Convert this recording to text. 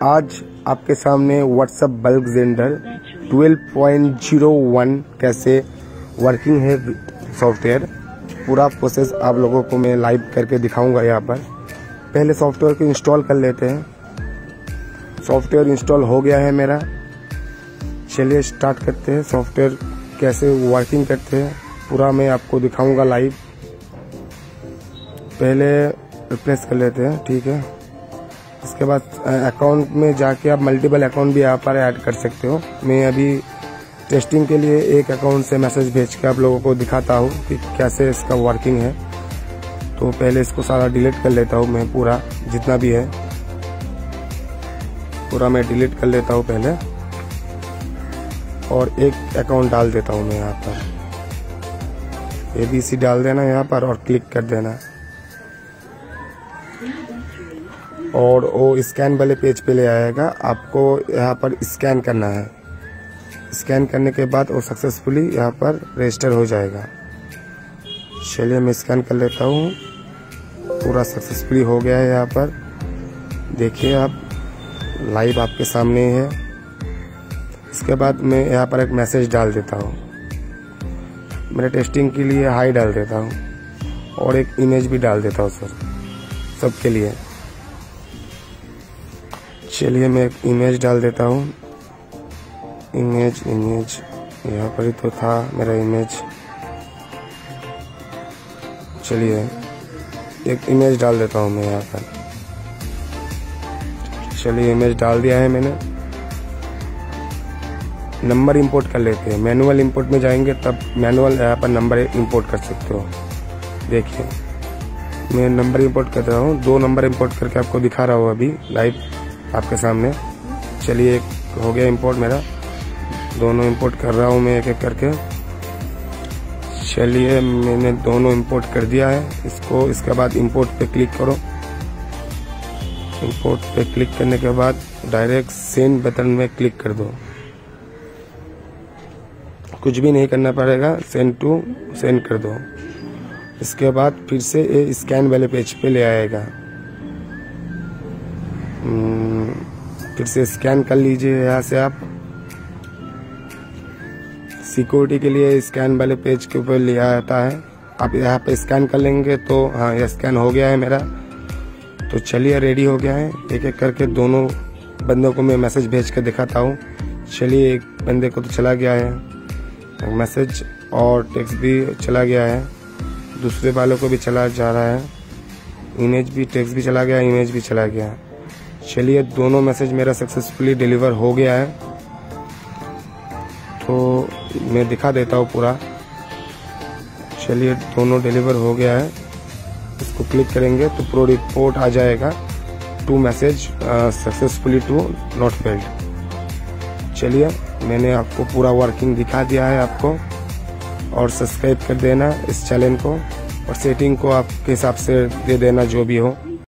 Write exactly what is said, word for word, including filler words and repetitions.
आज आपके सामने WhatsApp bulk sender twelve point zero one कैसे वर्किंग है सॉफ्टवेयर, पूरा प्रोसेस आप लोगों को मैं लाइव करके दिखाऊंगा। यहाँ पर पहले सॉफ्टवेयर को इंस्टॉल कर लेते हैं। सॉफ्टवेयर इंस्टॉल हो गया है मेरा। चलिए स्टार्ट करते हैं। सॉफ्टवेयर कैसे वर्किंग करते हैं पूरा मैं आपको दिखाऊंगा लाइव। पहले रिप्लेस कर लेते हैं, ठीक है। इसके बाद अकाउंट में जाके आप मल्टीपल अकाउंट भी यहाँ पर ऐड कर सकते हो। मैं अभी टेस्टिंग के लिए एक अकाउंट से मैसेज भेज के आप लोगों को दिखाता हूँ कि कैसे इसका वर्किंग है। तो पहले इसको सारा डिलीट कर लेता हूँ मैं, पूरा जितना भी है पूरा मैं डिलीट कर लेता हूँ पहले, और एक अकाउंट डाल देता हूँ मैं यहाँ पर। ए बी सी डाल देना यहाँ पर और क्लिक कर देना, और वो स्कैन वाले पेज पे ले आएगा। आपको यहाँ पर स्कैन करना है। स्कैन करने के बाद वो सक्सेसफुली यहाँ पर रजिस्टर हो जाएगा। चलिए मैं स्कैन कर लेता हूँ। पूरा सक्सेसफुली हो गया है। यहाँ पर देखिए आप, लाइव आपके सामने है। इसके बाद मैं यहाँ पर एक मैसेज डाल देता हूँ। मेरे टेस्टिंग के लिए हाई डाल देता हूँ, और एक इमेज भी डाल देता हूँ सर सबके लिए। चलिए मैं एक इमेज डाल देता हूँ। इमेज इमेज यहाँ पर ही तो था मेरा इमेज। चलिए एक इमेज डाल देता हूँ मैं यहाँ पर। चलिए इमेज डाल दिया है मैंने। नंबर इंपोर्ट कर लेते हैं। मैनुअल इंपोर्ट में जाएंगे तब मैनुअल यहाँ पर नंबर इंपोर्ट कर सकते हो। देखिए मैं नंबर इंपोर्ट कर रहा हूँ। दो नंबर इंपोर्ट करके आपको दिखा रहा हूँ अभी लाइव आपके सामने। चलिए एक हो गया इंपोर्ट मेरा। दोनों इंपोर्ट कर रहा हूँ मैं एक एक करके। चलिए मैंने दोनों इंपोर्ट कर दिया है इसको। इसके बाद इंपोर्ट पे क्लिक करो। इंपोर्ट पे क्लिक करने के बाद डायरेक्ट सेंड बटन में क्लिक कर दो। कुछ भी नहीं करना पड़ेगा, सेंड टू सेंड कर दो। इसके बाद फिर से ये स्कैन वाले पेज पे ले आएगा। फिर से स्कैन कर लीजिए यहाँ से आप। सिक्योरिटी के लिए स्कैन वाले पेज के ऊपर ले आता है। आप यहाँ पे स्कैन कर लेंगे तो हाँ ये स्कैन हो गया है मेरा। तो चलिए रेडी हो गया है। एक एक करके दोनों बंदों को मैं मैसेज भेज के दिखाता हूँ। चलिए एक बंदे को तो चला गया है मैसेज, और टेक्स्ट भी चला गया है। दूसरे वालों को भी चला जा रहा है। इमेज भी, टेक्स्ट भी चला गया, इमेज भी चला गया। चलिए दोनों मैसेज मेरा सक्सेसफुली डिलीवर हो गया है। तो मैं दिखा देता हूँ पूरा। चलिए दोनों डिलीवर हो गया है। इसको क्लिक करेंगे तो प्रो रिपोर्ट आ जाएगा। Two message successfully two not failed. चलिए मैंने आपको पूरा वर्किंग दिखा दिया है आपको। और सब्सक्राइब कर देना इस चैनल को, और सेटिंग को आपके हिसाब से दे देना जो भी हो।